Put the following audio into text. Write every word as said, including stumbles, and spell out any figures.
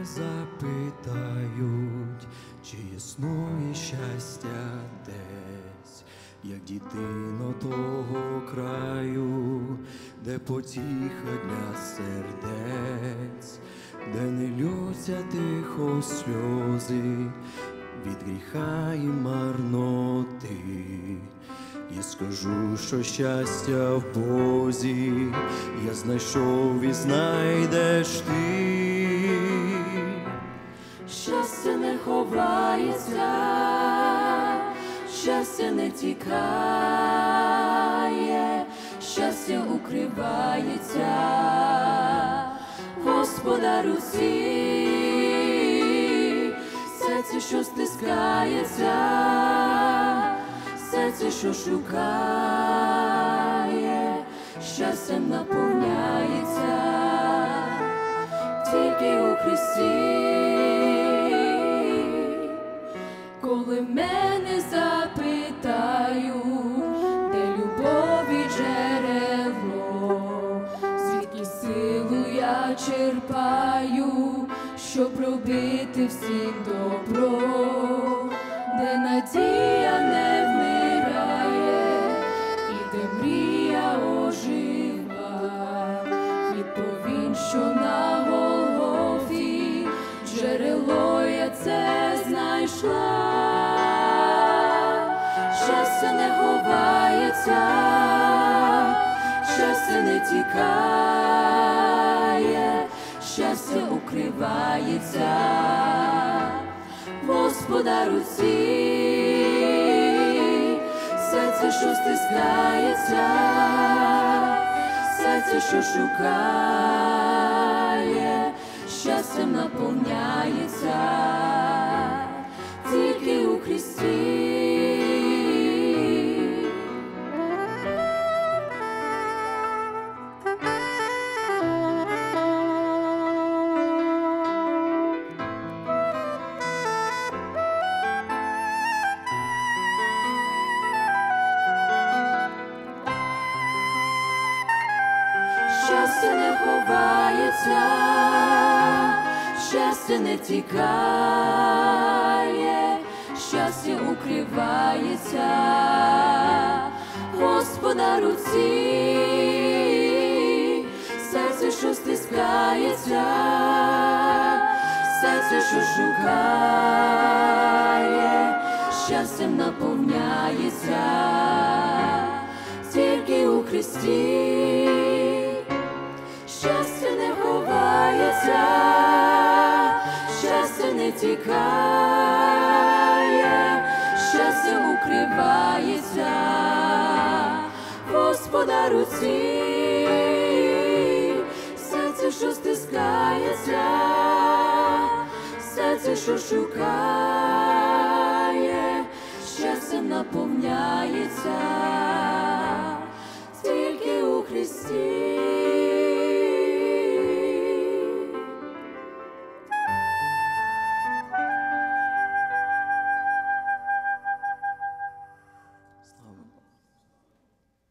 запитають, чи існує щастя десь, як дитино того краю, де потіха для сердець, де не ллються тихо сльози від гріха і марноти. Я скажу, що щастя в Бозі я знайшов і знайдеш ти. Щастя не ховається, щастя не тікає, щастя укривається, Господа руці. Серце, що стискається, серце, що шукає, щастям наповняється тільки у Христі. Коли мене запитаю, де любові джерело, звідки силу я черпаю, щоб робити всім добро, де надія не вмирає і де мрія ожива, відповім, що на Голгофі джерело я це знайшла. Щастя не ховається, щастя не тікає, щастя укривається, Господа руці. Серце, що стискається, серце, що шукає, щастям наповняється тільки у Христі. Щастя не ховається, щастя не тікає, щастя укривається, Господа руці. Серце, що стискається, серце, що шукає, щастям наповняється тільки у Христі. Щастя не ховається, щастя не тікає, щастя укривається, Господа руці. Серце, що стискається, серце, що шукає, щастям наповняється тільки у Христі.